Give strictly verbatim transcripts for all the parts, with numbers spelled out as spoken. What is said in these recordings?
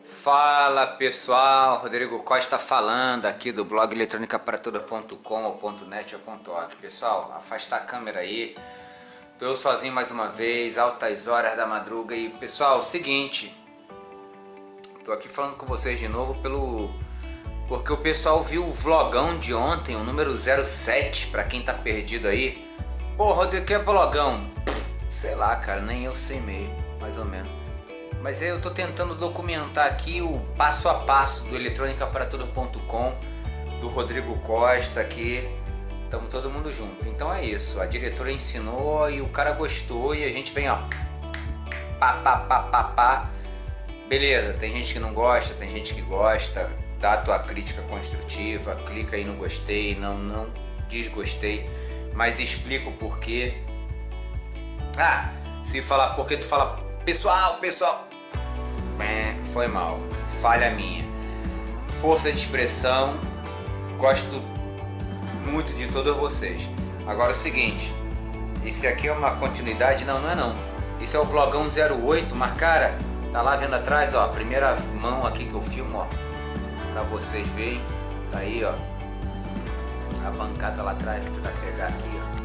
Fala pessoal, Rodrigo Costa falando aqui do blog eletrônica para tudo ponto com ou .net ou .org. Pessoal, afasta a câmera aí. Tô eu sozinho mais uma vez, altas horas da madruga. E pessoal, seguinte, tô aqui falando com vocês de novo pelo porque o pessoal viu o vlogão de ontem, o número zero sete, para quem tá perdido aí. Pô, Rodrigo, que é vlogão? Sei lá, cara, nem eu sei meio, mais ou menos. Mas eu tô tentando documentar aqui o passo a passo do eletrônica para tudo ponto com, do Rodrigo Costa aqui. Estamos todo mundo junto. Então é isso, a diretora ensinou e o cara gostou e a gente vem, ó, pá, pá, pá, pá, pá. Beleza, tem gente que não gosta, tem gente que gosta. Dá a tua crítica construtiva, clica aí no gostei, não, não desgostei, mas explica o porquê. Ah, se falar porque tu fala, pessoal, pessoal, foi mal, falha minha. Força de expressão, gosto muito de todos vocês. Agora é o seguinte, esse aqui é uma continuidade? Não, não é não. Esse é o vlogão zero oito, mas cara, tá lá vendo atrás, ó, a primeira mão aqui que eu filmo, ó, pra vocês verem, tá aí, ó, a bancada lá atrás, vou tentar pegar aqui, ó.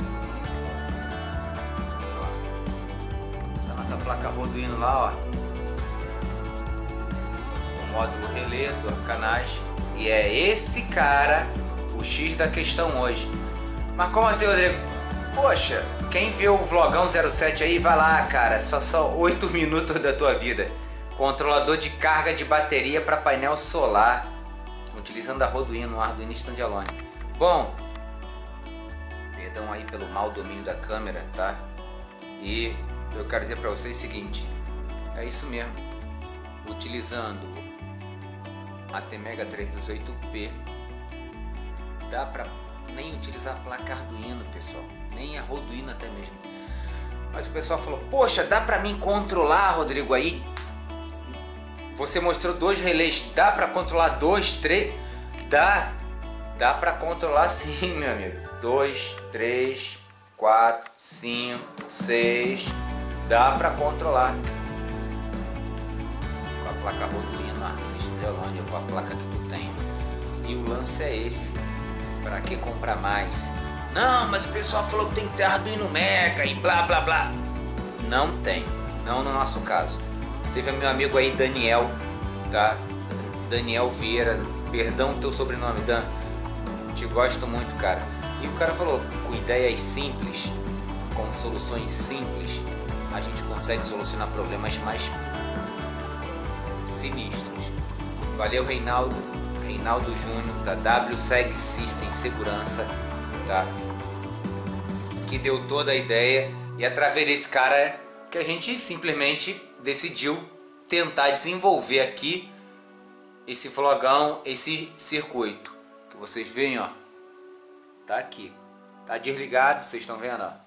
Tá nossa placa Arduino lá, ó. Módulo relé do Arcanage, e é esse cara o X da questão hoje. Mas como assim, Rodrigo? Poxa, quem viu o vlogão zero sete aí, vai lá, cara, só são oito minutos da tua vida. Controlador de carga de bateria para painel solar, utilizando a Arduino, Arduino Standalone. Bom, perdão aí pelo mau domínio da câmera, tá? E eu quero dizer para vocês o seguinte, é isso mesmo, utilizando a T-Mega trezentos e oito P, dá pra nem utilizar a placa Arduino, pessoal, nem a Arduino até mesmo. Mas o pessoal falou, poxa, dá pra mim controlar, Rodrigo, aí você mostrou dois relés, dá pra controlar dois, três, dá, dá pra controlar sim, meu amigo, dois, três, quatro, cinco, seis, dá pra controlar com a placa Arduino, Standalone, com a placa que tu tem. E o lance é esse, para que comprar mais? Não, mas o pessoal falou que tem que ter Arduino Mega e blá blá blá. Não tem, não no nosso caso. Teve meu amigo aí Daniel, tá? Daniel Vieira, perdão o teu sobrenome, Dan, te gosto muito, cara. E o cara falou, com ideias simples, com soluções simples, a gente consegue solucionar problemas mais sinistros. Valeu, Reinaldo, Reinaldo Júnior, da W Seg System Segurança, tá? Que deu toda a ideia, e através desse cara que a gente simplesmente decidiu tentar desenvolver aqui esse vlogão, esse circuito que vocês veem, ó, tá aqui, tá desligado, vocês estão vendo, ó.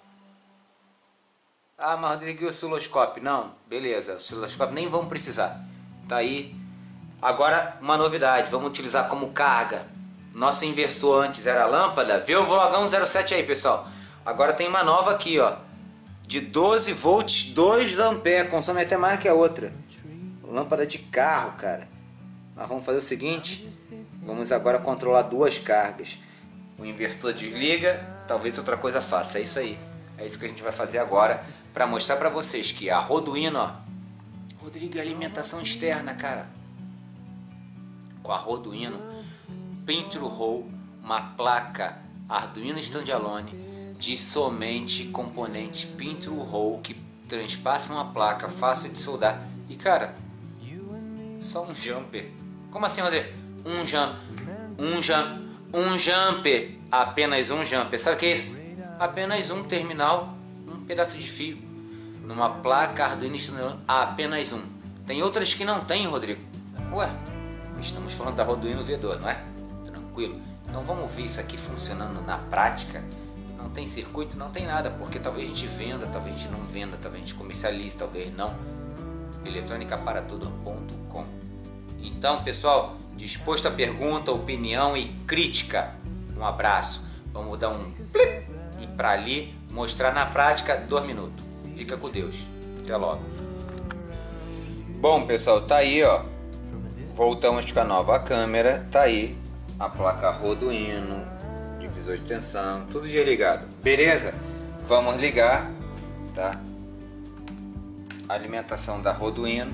Ah, mas Rodrigo, o osciloscópio? Não, beleza, o osciloscópio nem vamos precisar, tá aí. Agora uma novidade, vamos utilizar como carga. Nosso inversor antes era a lâmpada, vê o vlogão zero sete aí, pessoal. Agora tem uma nova aqui, ó, de doze volts, dois amperes, consome até mais que a outra. Lâmpada de carro, cara. Mas vamos fazer o seguinte, vamos agora controlar duas cargas. O inversor desliga, talvez outra coisa faça, é isso aí. É isso que a gente vai fazer agora, para mostrar para vocês que a Arduino, ó, Rodrigo, é alimentação externa, cara. Com a Arduino Pin-Through-Hole, uma placa Arduino Standalone de somente componentes Pin-Through-Hole que transpassam a placa, fácil de soldar. E cara, só um jumper. Como assim, Rodrigo? Um jumper, um jumper, um jumper, apenas um jumper. Sabe o que é isso? Apenas um terminal, um pedaço de fio numa placa Arduino Standalone, apenas um. Tem outras que não tem, Rodrigo. Ué, estamos falando da Arduino V dois, não é? Tranquilo. Então vamos ver isso aqui funcionando na prática. Não tem circuito, não tem nada, porque talvez a gente venda, talvez a gente não venda, talvez a gente comercialize, talvez não. eletrônica para tudo ponto com. Então, pessoal, disposto a pergunta, opinião e crítica. Um abraço. Vamos dar um flip e para ali mostrar na prática dois minutos. Fica com Deus. Até logo. Bom, pessoal, tá aí, ó. Voltamos com a nova câmera, tá aí a placa Arduino, divisor de tensão, tudo já ligado. Beleza? Vamos ligar, tá? A alimentação da Arduino.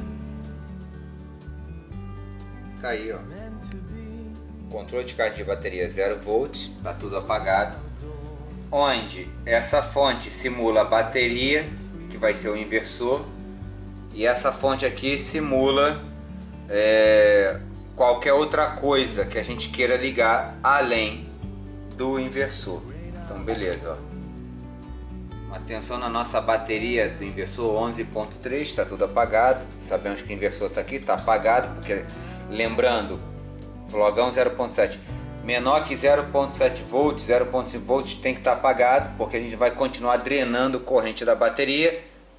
Tá aí, ó. Controle de carga de bateria zero volts, tá tudo apagado. Onde essa fonte simula a bateria, que vai ser o inversor, e essa fonte aqui simula é, qualquer outra coisa que a gente queira ligar além do inversor. Então beleza, ó. Atenção na nossa bateria do inversor onze ponto três, está tudo apagado. Sabemos que o inversor está aqui, está apagado, porque lembrando, flogão zero ponto sete, menor que zero ponto sete volts, zero ponto cinco volts tem que estar apagado, porque a gente vai continuar drenando corrente da bateria.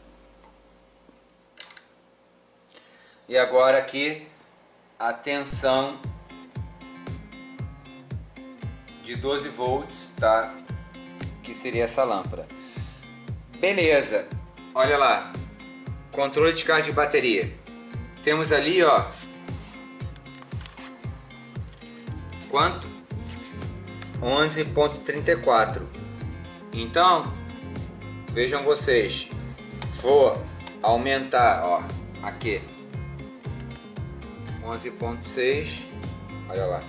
E agora aqui a tensão de doze volts, tá? Que seria essa lâmpada. Beleza, olha lá, controle de carga de bateria. Temos ali, ó, quanto? onze ponto trinta e quatro. Então, vejam vocês, vou aumentar, ó, aqui onze ponto seis, olha lá,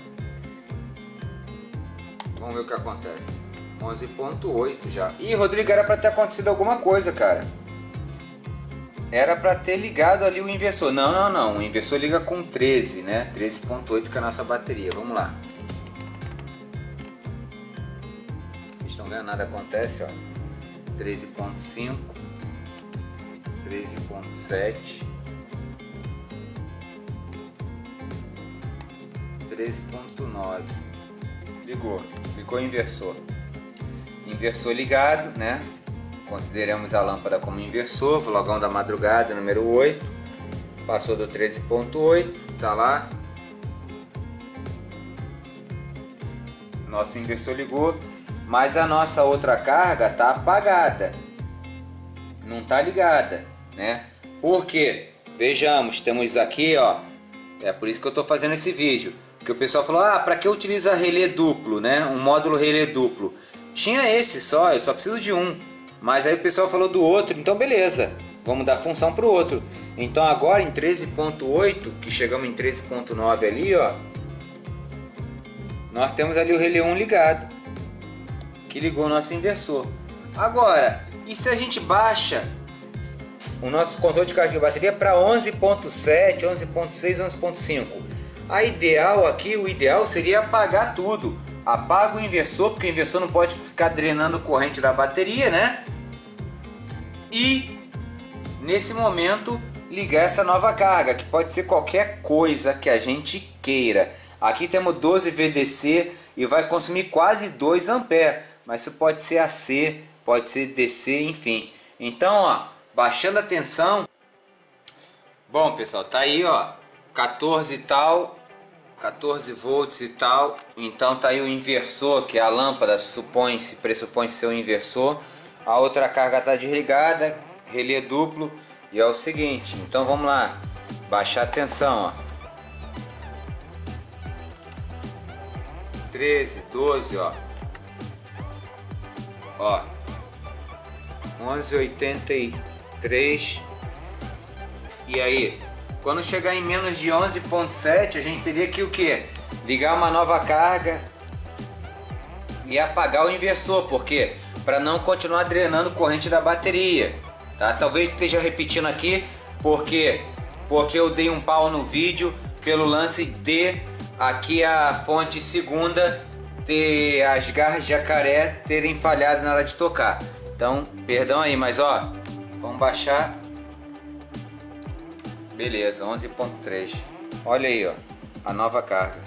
vamos ver o que acontece. onze ponto oito já. Ih, Rodrigo, era para ter acontecido alguma coisa, cara. Era para ter ligado ali o inversor. Não, não, não. O inversor liga com treze, né? treze ponto oito que é a nossa bateria. Vamos lá. Vocês estão vendo? Nada acontece, ó. treze ponto cinco, treze ponto sete, treze ponto nove. Ligou. Ligou o inversor. Inversor ligado, né? Consideramos a lâmpada como inversor. Flogão da madrugada, número oito. Passou do treze ponto oito, tá lá. Nosso inversor ligou, mas a nossa outra carga tá apagada. Não tá ligada, né? Por quê? Vejamos, temos aqui, ó. É por isso que eu tô fazendo esse vídeo. Que o pessoal falou: "Ah, para que utiliza relé duplo, né? Um módulo relé duplo". Tinha esse só, eu só preciso de um. Mas aí o pessoal falou do outro, então beleza, vamos dar função para o outro. Então agora em treze ponto oito, que chegamos em treze ponto nove ali, ó, nós temos ali o relé um ligado, que ligou o nosso inversor. Agora, e se a gente baixa o nosso controle de carga de bateria para onze ponto sete, onze ponto seis, onze ponto cinco? A ideal aqui, o ideal seria apagar tudo. Apaga o inversor, porque o inversor não pode ficar drenando corrente da bateria, né? E nesse momento ligar essa nova carga, que pode ser qualquer coisa que a gente queira. Aqui temos doze V D C e vai consumir quase dois amperes, mas isso pode ser A C, pode ser D C, enfim. Então, ó, baixando a tensão. Bom, pessoal, tá aí, ó, quatorze e tal, quatorze volts e tal. Então tá aí o inversor, que é a lâmpada, supõe-se, pressupõe ser o inversor. A outra carga tá desligada, relé duplo. E é o seguinte, então vamos lá, baixar a tensão, ó, treze, doze, ó, ó, onze e oitenta e três. E aí, quando chegar em menos de onze ponto sete, a gente teria que o que? Ligar uma nova carga e apagar o inversor, porque para não continuar drenando corrente da bateria, tá? Talvez esteja repetindo aqui, porque porque eu dei um pau no vídeo pelo lance de aqui a fonte segunda ter as garras de jacaré terem falhado na hora de tocar. Então, perdão aí, mas ó, vamos baixar. Beleza, onze ponto três. Olha aí, ó, a nova carga.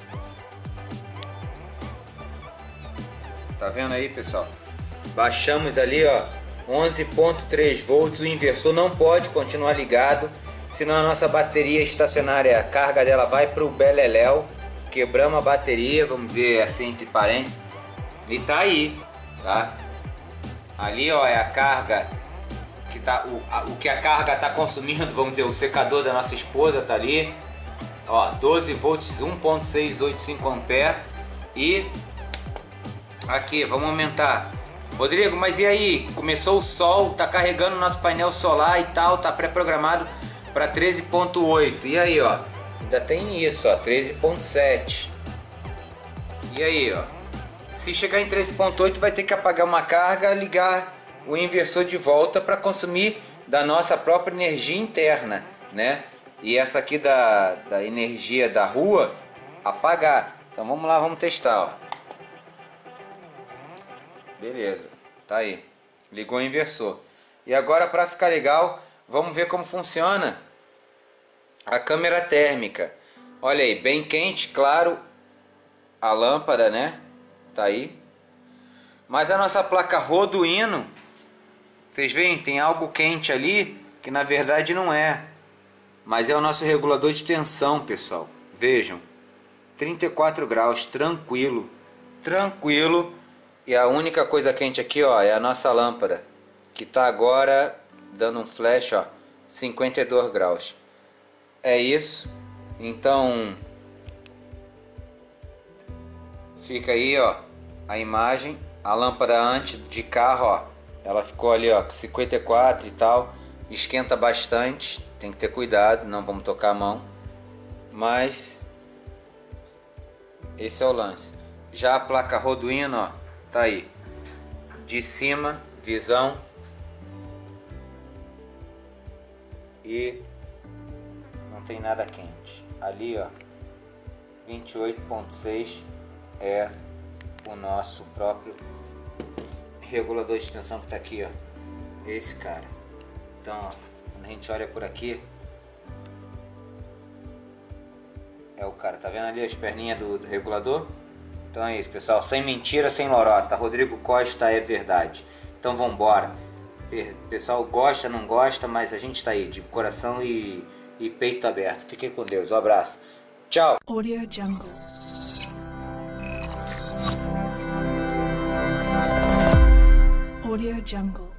Tá vendo aí, pessoal? Baixamos ali, ó, onze ponto três volts. O inversor não pode continuar ligado, senão a nossa bateria estacionária, a carga dela vai para o beleléu. Quebramos a bateria, vamos dizer assim, entre parênteses. E tá aí, tá? Ali, ó, é a carga que tá, o, a, o que a carga tá consumindo, vamos dizer, o secador da nossa esposa tá ali. Ó, doze volts, um ponto seiscentos e oitenta e cinco amperes. E aqui, vamos aumentar. Rodrigo, mas e aí? Começou o sol, tá carregando o nosso painel solar e tal, tá pré-programado para treze ponto oito. E aí, ó, ainda tem isso, ó, treze ponto sete. E aí, ó, se chegar em treze ponto oito vai ter que apagar uma carga, ligar o inversor de volta para consumir da nossa própria energia interna, né? E essa aqui da, da energia da rua, apagar. Então vamos lá, vamos testar, ó. Beleza, tá aí. Ligou o inversor. E agora, para ficar legal, vamos ver como funciona a câmera térmica. Olha aí, bem quente, claro, a lâmpada, né? Tá aí. Mas a nossa placa Arduino, vocês veem, tem algo quente ali, que na verdade não é. Mas é o nosso regulador de tensão, pessoal. Vejam, trinta e quatro graus, tranquilo, tranquilo. E a única coisa quente aqui, ó, é a nossa lâmpada, que tá agora dando um flash, ó, cinquenta e dois graus. É isso. Então fica aí, ó, a imagem, a lâmpada antes de carro, ó, ela ficou ali, ó, com cinquenta e quatro e tal, esquenta bastante, tem que ter cuidado, não vamos tocar a mão. Mas esse é o lance. Já a placa Arduino, ó, tá aí, de cima, visão, e não tem nada quente. Ali, ó, vinte e oito ponto seis é o nosso próprio regulador de tensão que tá aqui, ó, esse cara. Então, ó, quando a gente olha por aqui, é o cara, tá vendo ali as perninhas do, do regulador? Então é isso, pessoal, sem mentira, sem lorota. Rodrigo Costa é verdade. Então vamos embora. Pessoal, gosta, não gosta, mas a gente tá aí de coração e, e peito aberto. Fiquem com Deus, um abraço. Tchau. Audio Jungle. Audio Jungle.